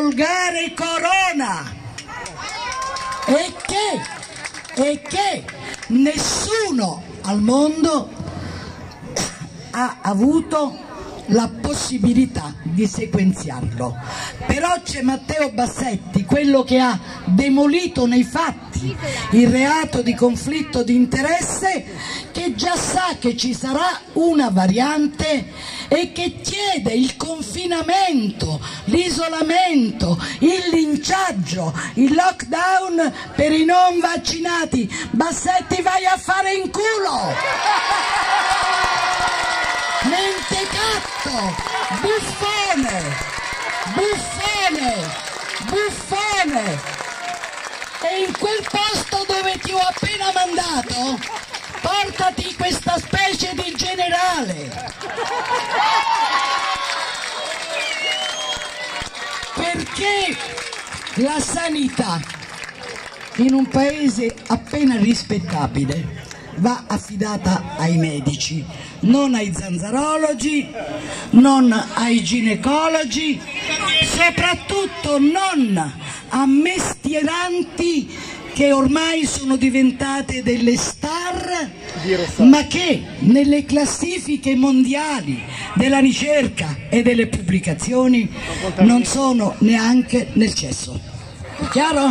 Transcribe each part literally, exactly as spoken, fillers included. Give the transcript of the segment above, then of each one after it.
volgare corona e che, e che nessuno al mondo ha avuto la possibilità di sequenziarlo. Però c'è Matteo Bassetti, quello che ha demolito nei fatti il reato di conflitto di interesse, che già sa che ci sarà una variante e che chiede il confinamento, l'isolamento, il linciaggio, il lockdown per i non vaccinati. Bassetti, vai a fare in culo! Mentecatto, buffone, buffone, buffone. E in quel posto dove ti ho appena mandato, portati questa specie di generale. Perché la sanità in un paese appena rispettabile va affidata ai medici, non ai zanzarologi, non ai ginecologi, soprattutto non a mestieranti che ormai sono diventate delle star, ma che nelle classifiche mondiali della ricerca e delle pubblicazioni non sono neanche nel cesso. Chiaro?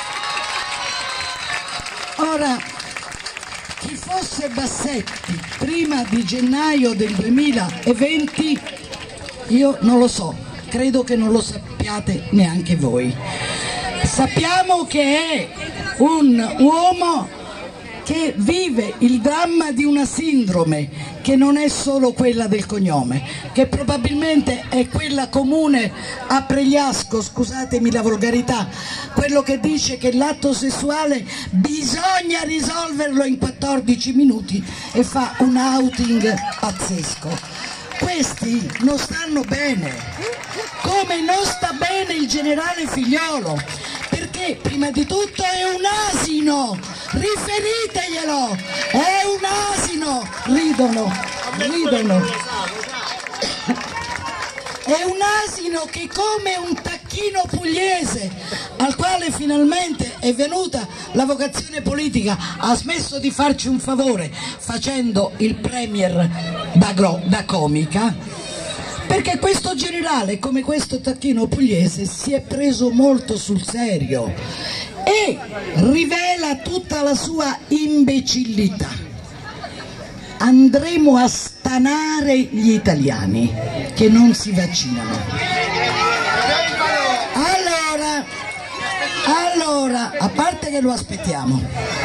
Ora, chi fosse Bassetti prima di gennaio del duemilaventi, io non lo so, credo che non lo sappiate neanche voi. Sappiamo che è un uomo che vive il dramma di una sindrome che non è solo quella del cognome, che probabilmente è quella comune a Pregliasco, scusatemi la volgarità, quello che dice che l'atto sessuale bisogna risolverlo in quattordici minuti e fa un outing pazzesco. Questi non stanno bene, come non sta bene il generale Figliolo, perché prima di tutto è un asino, riferiteglielo, è un asino, ridono, ridono, è un asino che come un tacchino pugliese al quale finalmente è venuta la vocazione politica, ha smesso di farci un favore facendo il premier da, da comica, perché questo generale come questo tacchino pugliese si è preso molto sul serio e rivela tutta la sua imbecillità. Andremo a stanare gli italiani che non si vaccinano. Allora, allora, a parte che lo aspettiamo.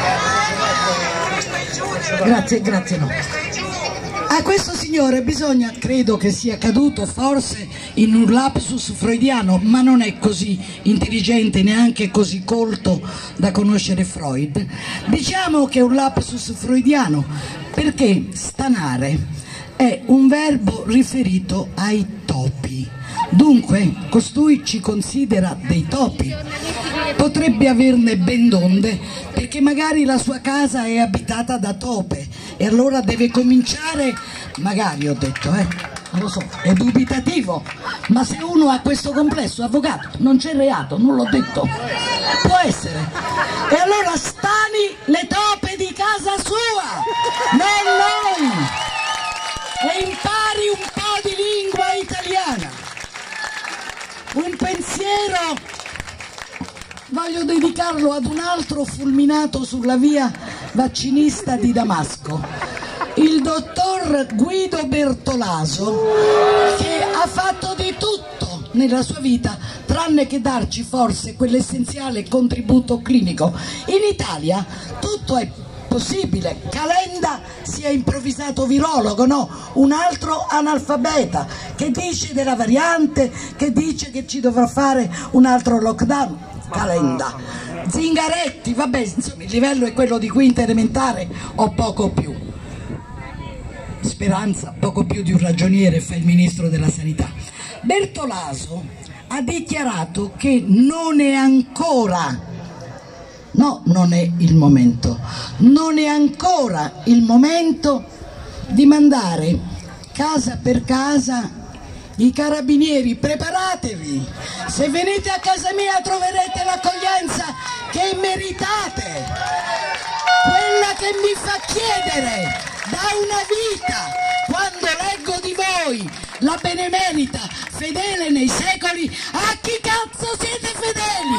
Grazie, grazie no. A questo signore bisogna, credo che sia caduto forse in un lapsus freudiano, ma non è così intelligente, neanche così colto da conoscere Freud. Diciamo che è un lapsus freudiano, perché stanare è un verbo riferito ai topi. Dunque, costui ci considera dei topi. Potrebbe averne ben donde, perché magari la sua casa è abitata da tope e allora deve cominciare, magari ho detto, eh, non lo so, è dubitativo, ma se uno ha questo complesso, avvocato, non c'è reato, non l'ho detto, può essere. E allora stani le tope di casa sua, non noi, e impari un po' di lingua italiana. Un pensiero voglio dedicarlo ad un altro fulminato sulla via vaccinista di Damasco, il dottor Guido Bertolaso, che ha fatto di tutto nella sua vita tranne che darci forse quell'essenziale contributo clinico. In Italia tutto è possibile. Calenda si è improvvisato virologo, no? Un altro analfabeta che dice della variante, che dice che ci dovrà fare un altro lockdown. Calenda. Zingaretti, vabbè, insomma il livello è quello di quinta elementare o poco più. Speranza, poco più di un ragioniere, fa il ministro della sanità. Bertolaso ha dichiarato che non è ancora, no, non è il momento, non è ancora il momento di mandare casa per casa i carabinieri, preparatevi, se venite a casa mia troverete l'accoglienza che meritate, quella che mi fa chiedere da una vita, quando leggo di voi la benemerita, fedele nei secoli, a chi cazzo siete fedeli?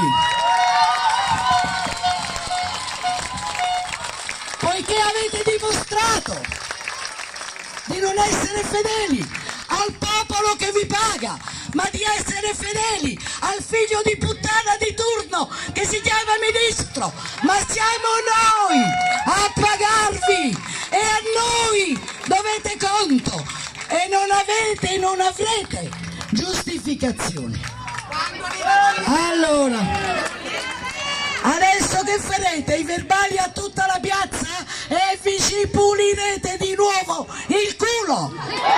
Poiché avete dimostrato di non essere fedeli al popolo che vi paga, ma di essere fedeli al figlio di puttana di turno che si chiama ministro, ma siamo noi a pagarvi e a noi dovete conto e non avete e non avrete giustificazioni. Allora, adesso che farete? I verbali a tutta la piazza e vi ci pulirete di nuovo il culo.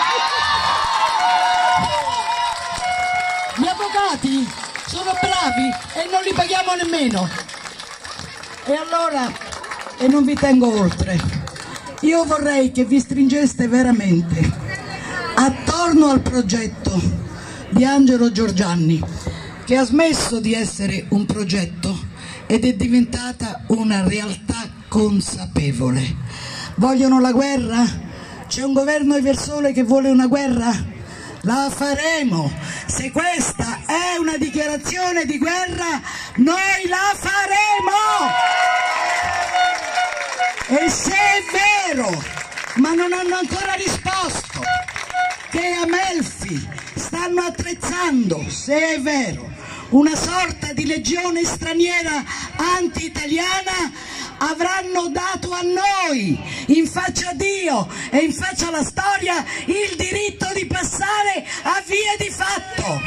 Gli avvocati sono bravi e non li paghiamo nemmeno. E allora, e non vi tengo oltre, io vorrei che vi stringeste veramente attorno al progetto di Angelo Giorgianni, che ha smesso di essere un progetto ed è diventata una realtà consapevole. Vogliono la guerra? C'è un governo eversole che vuole una guerra? La faremo. Se questa è una dichiarazione di guerra, noi la faremo. E se è vero, ma non hanno ancora risposto, che a Melfi stanno attrezzando, se è vero, una sorta di legione straniera anti-italiana, avranno dato a noi, in faccia a Dio e in faccia alla storia, il diritto di passare a vie di fatto.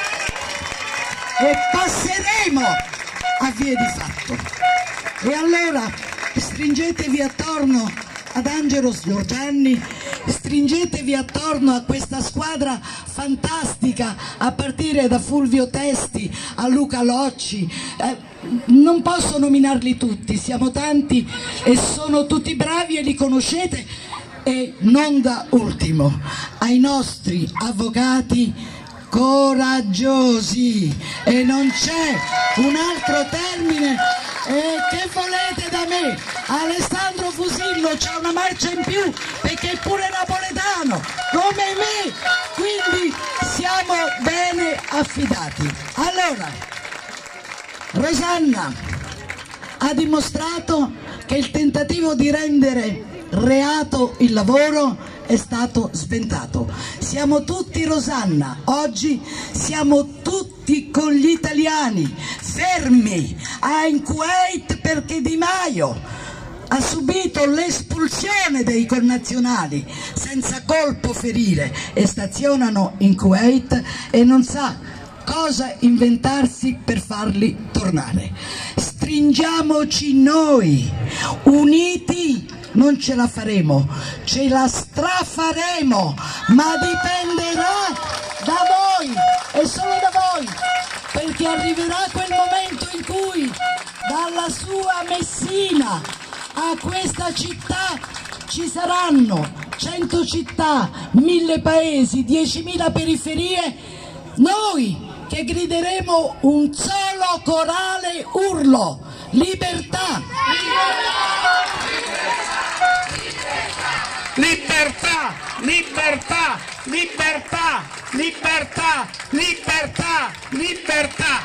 E passeremo a vie di fatto. E allora stringetevi attorno ad Angelo Giorgianni, stringetevi attorno a questa squadra fantastica, a partire da Fulvio Testi a Luca Locci, eh, non posso nominarli tutti, siamo tanti e sono tutti bravi e li conoscete, e non da ultimo ai nostri avvocati coraggiosi, e non c'è un altro termine. E che volete da me? Alessandro Fusillo c'ha una marcia in più perché è pure napoletano come me, quindi siamo bene affidati. Allora, Rosanna ha dimostrato che il tentativo di rendere reato il lavoro è stato sventato. Siamo tutti Rosanna, oggi siamo tutti con gli italiani fermi a in Kuwait perché Di Maio ha subito l'espulsione dei connazionali senza colpo ferire e stazionano in Kuwait e non sa cosa inventarsi per farli tornare. Stringiamoci noi, uniti non ce la faremo, ce la strafaremo, ma dipenderà da voi e solo da voi, perché arriverà quel momento in cui dalla sua Messina a questa città ci saranno cento città, mille paesi, diecimila periferie, noi che grideremo un solo corale urlo: libertà! Libertà, libertà, libertà, libertà, libertà, libertà.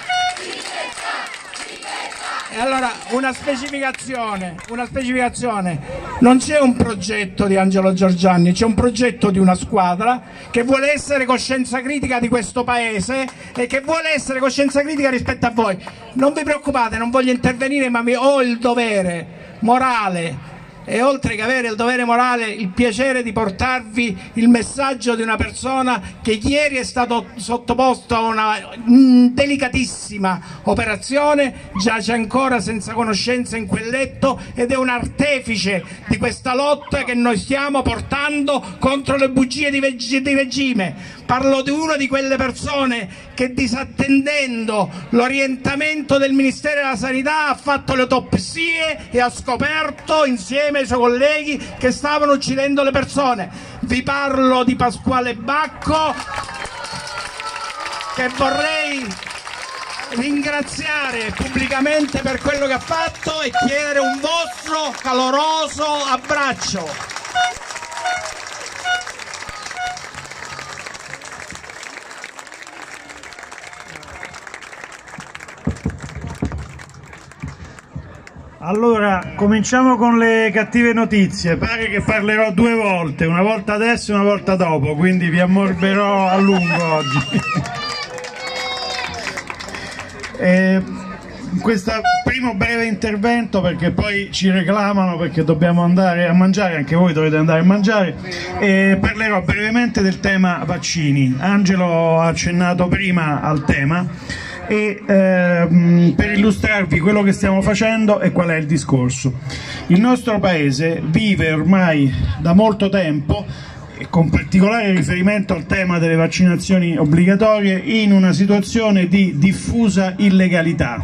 E allora una specificazione, una specificazione. Non c'è un progetto di Angelo Giorgianni, c'è un progetto di una squadra che vuole essere coscienza critica di questo paese e che vuole essere coscienza critica rispetto a voi. Non vi preoccupate, non voglio intervenire, ma ho il dovere morale, e oltre che avere il dovere morale, il piacere di portarvi il messaggio di una persona che ieri è stato sottoposto a una delicatissima operazione, giace ancora senza conoscenza in quel letto ed è un artefice di questa lotta che noi stiamo portando contro le bugie di, di regime. Parlo di una di quelle persone che, disattendendo l'orientamento del Ministero della Sanità, ha fatto le autopsie e ha scoperto insieme ai suoi colleghi che stavano uccidendo le persone. Vi parlo di Pasquale Bacco, che vorrei ringraziare pubblicamente per quello che ha fatto e chiedere un vostro caloroso abbraccio. Allora, cominciamo con le cattive notizie. Pare che parlerò due volte, una volta adesso e una volta dopo, quindi vi ammorberò a lungo oggi. E in questo primo breve intervento, perché poi ci reclamano perché dobbiamo andare a mangiare, anche voi dovete andare a mangiare, e parlerò brevemente del tema vaccini. Angelo ha accennato prima al tema e ehm, per illustrarvi quello che stiamo facendo e qual è il discorso. Il nostro paese vive ormai da molto tempo, e con particolare riferimento al tema delle vaccinazioni obbligatorie, in una situazione di diffusa illegalità,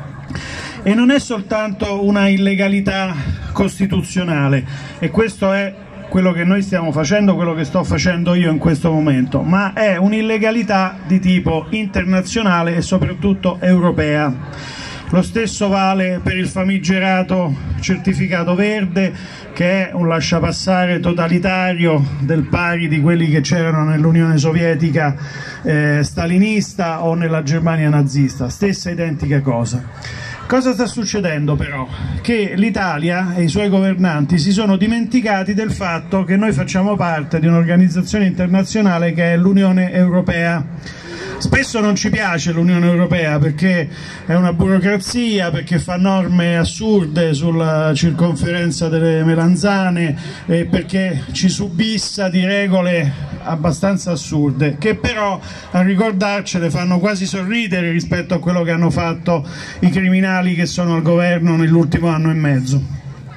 e non è soltanto una illegalità costituzionale, e questo è quello che noi stiamo facendo, quello che sto facendo io in questo momento, ma è un'illegalità di tipo internazionale e soprattutto europea. Lo stesso vale per il famigerato certificato verde, che è un lasciapassare totalitario del pari di quelli che c'erano nell'Unione Sovietica eh, stalinista o nella Germania nazista, stessa identica cosa. Cosa sta succedendo però? Che l'Italia e i suoi governanti si sono dimenticati del fatto che noi facciamo parte di un'organizzazione internazionale che è l'Unione Europea. Spesso non ci piace l'Unione Europea perché è una burocrazia, perché fa norme assurde sulla circonferenza delle melanzane e perché ci subissa di regole abbastanza assurde, che però a ricordarcele fanno quasi sorridere rispetto a quello che hanno fatto i criminali che sono al governo nell'ultimo anno e mezzo.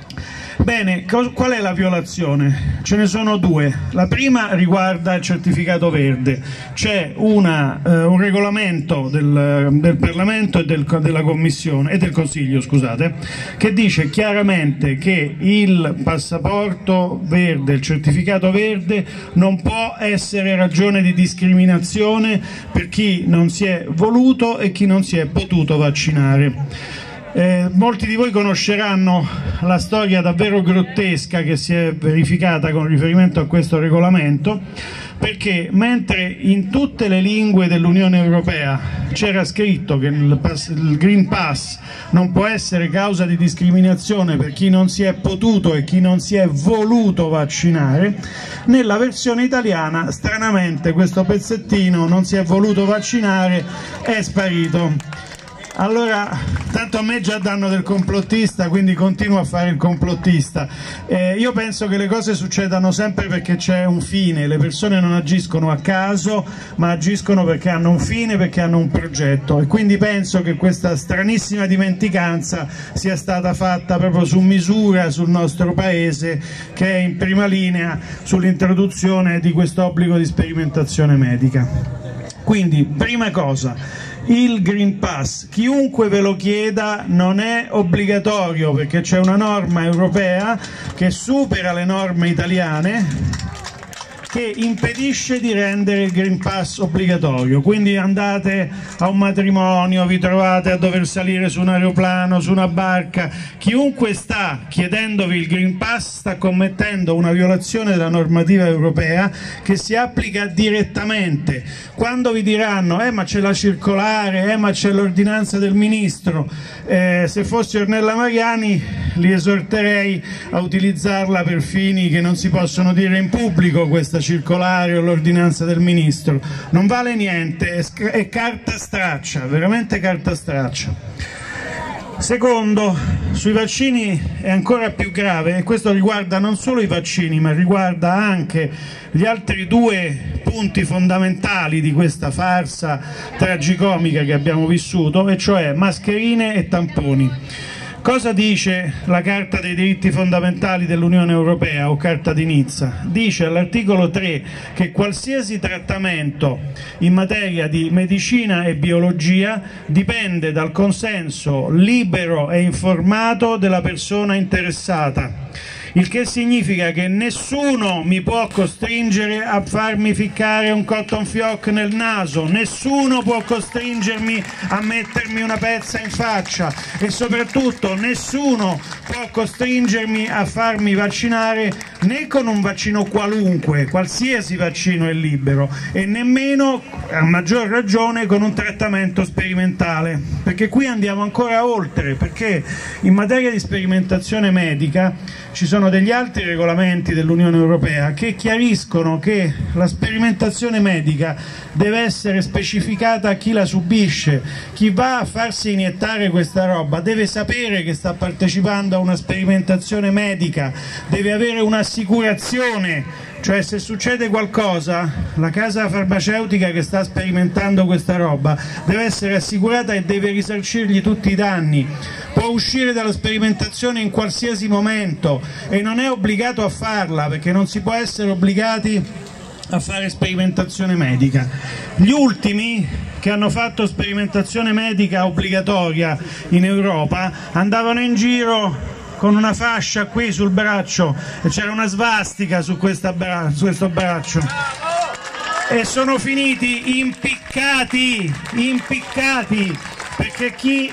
Bene, qual è la violazione? Ce ne sono due. La prima riguarda il certificato verde. C'è una, eh, un regolamento del, del Parlamento e del, della Commissione e del Consiglio, scusate, che dice chiaramente che il passaporto verde, il certificato verde, non può essere ragione di discriminazione per chi non si è voluto e chi non si è potuto vaccinare. Eh, molti di voi conosceranno la storia davvero grottesca che si è verificata con riferimento a questo regolamento, perché mentre in tutte le lingue dell'Unione Europea c'era scritto che il, pass, il Green Pass non può essere causa di discriminazione per chi non si è potuto e chi non si è voluto vaccinare, nella versione italiana stranamente questo pezzettino non si è voluto vaccinare è sparito. Allora, tanto a me già danno del complottista, quindi continuo a fare il complottista. Eh, io penso che le cose succedano sempre perché c'è un fine, le persone non agiscono a caso, ma agiscono perché hanno un fine, perché hanno un progetto, e quindi penso che questa stranissima dimenticanza sia stata fatta proprio su misura sul nostro Paese, che è in prima linea sull'introduzione di questo obbligo di sperimentazione medica. Quindi, prima cosa, il Green Pass, chiunque ve lo chieda, non è obbligatorio perché c'è una norma europea che supera le norme italiane, che impedisce di rendere il Green Pass obbligatorio. Quindi andate a un matrimonio, vi trovate a dover salire su un aeroplano, su una barca, chiunque sta chiedendovi il Green Pass sta commettendo una violazione della normativa europea che si applica direttamente. Quando vi diranno eh ma c'è la circolare, eh ma c'è l'ordinanza del ministro, eh, se fossi Ornella Mariani li esorterei a utilizzarla per fini che non si possono dire in pubblico, questa circolare o l'ordinanza del ministro. Non vale niente, è, è carta straccia, veramente carta straccia. Secondo, sui vaccini è ancora più grave, e questo riguarda non solo i vaccini ma riguarda anche gli altri due punti fondamentali di questa farsa tragicomica che abbiamo vissuto, e cioè mascherine e tamponi. Cosa dice la Carta dei diritti fondamentali dell'Unione Europea o Carta di Nizza? Dice all'articolo tre che qualsiasi trattamento in materia di medicina e biologia dipende dal consenso libero e informato della persona interessata. il che significa che nessuno mi può costringere a farmi ficcare un cotton fioc nel naso, nessuno può costringermi a mettermi una pezza in faccia e soprattutto nessuno può costringermi a farmi vaccinare né con un vaccino qualunque, qualsiasi vaccino è libero, e nemmeno, a maggior ragione, con un trattamento sperimentale, perché qui andiamo ancora oltre, perché in materia di sperimentazione medica ci sono degli altri regolamenti dell'Unione Europea che chiariscono che la sperimentazione medica deve essere specificata a chi la subisce. Chi va a farsi iniettare questa roba deve sapere che sta partecipando a una sperimentazione medica, deve avere un'assicurazione, cioè se succede qualcosa la casa farmaceutica che sta sperimentando questa roba deve essere assicurata e deve risarcirgli tutti i danni. Può uscire dalla sperimentazione in qualsiasi momento e non è obbligato a farla, perché non si può essere obbligati a fare sperimentazione medica. Gli ultimi che hanno fatto sperimentazione medica obbligatoria in Europa andavano in giro con una fascia qui sul braccio e c'era una svastica su, questa bra su questo braccio e sono finiti impiccati, impiccati, perché chi,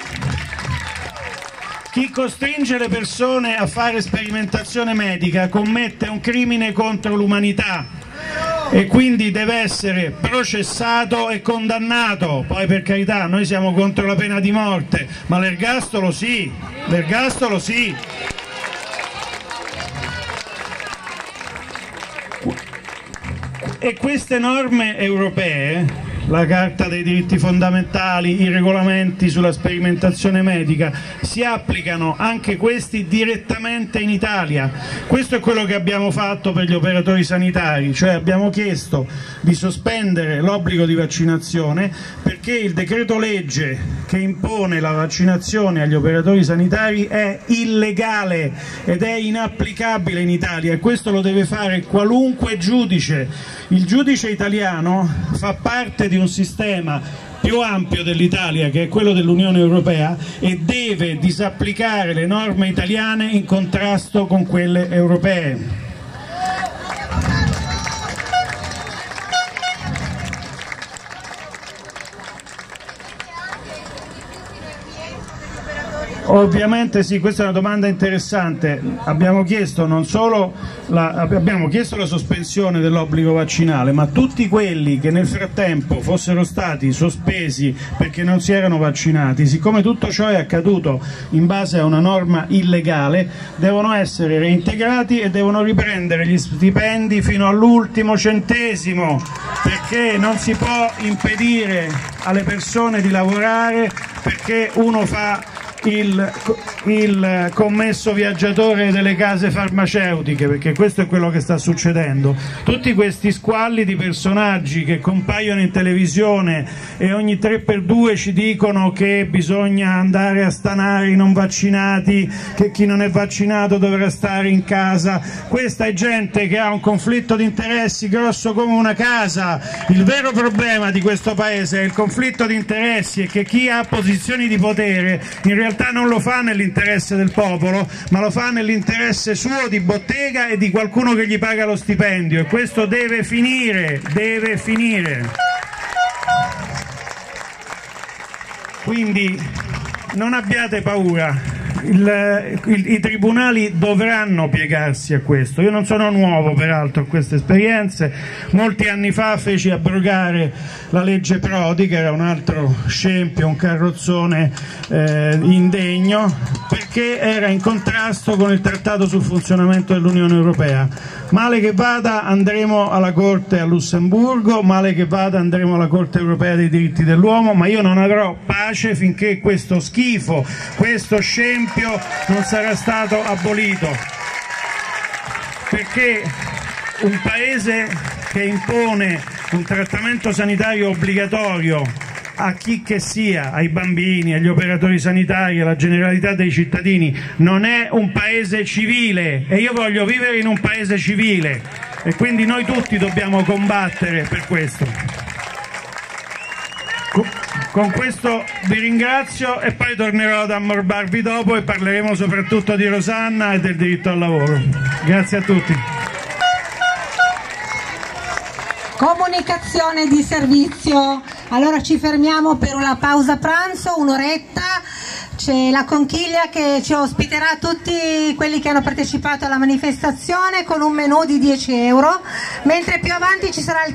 chi costringe le persone a fare sperimentazione medica commette un crimine contro l'umanità e quindi deve essere processato e condannato. Poi, per carità, noi siamo contro la pena di morte, ma l'ergastolo sì, l'ergastolo sì. E queste norme europee, la Carta dei diritti fondamentali, i regolamenti sulla sperimentazione medica, si applicano anche questi direttamente in Italia. Questo è quello che abbiamo fatto per gli operatori sanitari, cioè abbiamo chiesto di sospendere l'obbligo di vaccinazione perché il decreto legge che impone la vaccinazione agli operatori sanitari è illegale ed è inapplicabile in Italia, e questo lo deve fare qualunque giudice. Il giudice italiano fa parte di un sistema più ampio dell'Italia, che è quello dell'Unione Europea, e deve disapplicare le norme italiane in contrasto con quelle europee. Ovviamente sì, questa è una domanda interessante. Abbiamo chiesto non solo la, abbiamo chiesto la sospensione dell'obbligo vaccinale, ma tutti quelli che nel frattempo fossero stati sospesi perché non si erano vaccinati, siccome tutto ciò è accaduto in base a una norma illegale, devono essere reintegrati e devono riprendere gli stipendi fino all'ultimo centesimo, perché non si può impedire alle persone di lavorare perché uno fa Il, il commesso viaggiatore delle case farmaceutiche, perché questo è quello che sta succedendo. Tutti questi squalli di personaggi che compaiono in televisione e ogni tre per due ci dicono che bisogna andare a stanare i non vaccinati, che chi non è vaccinato dovrà stare in casa, questa è gente che ha un conflitto di interessi grosso come una casa. Il vero problema di questo paese è il conflitto di interessi e che chi ha posizioni di potere in realtà non lo fa nell'interesse del popolo, ma lo fa nell'interesse suo di bottega e di qualcuno che gli paga lo stipendio, e questo deve finire, deve finire. Quindi non abbiate paura. Il, il, i tribunali dovranno piegarsi a questo. Io non sono nuovo peraltro a queste esperienze. Molti anni fa feci abrogare la legge Prodi, che era un altro scempio, un carrozzone eh, indegno, perché era in contrasto con il trattato sul funzionamento dell'Unione Europea. Male che vada andremo alla Corte a Lussemburgo, male che vada andremo alla Corte Europea dei diritti dell'uomo, ma io non avrò pace finché questo schifo, questo scempio non sarà stato abolito, perché un paese che impone un trattamento sanitario obbligatorio a chi che sia, ai bambini, agli operatori sanitari, alla generalità dei cittadini, non è un paese civile, e io voglio vivere in un paese civile, e quindi noi tutti dobbiamo combattere per questo. Con questo vi ringrazio e poi tornerò ad ammorbarvi dopo e parleremo soprattutto di Rosanna e del diritto al lavoro. Grazie a tutti. Comunicazione di servizio. Allora ci fermiamo per una pausa pranzo, un'oretta. C'è la conchiglia che ci ospiterà tutti quelli che hanno partecipato alla manifestazione con un menù di dieci euro, mentre più avanti ci sarà il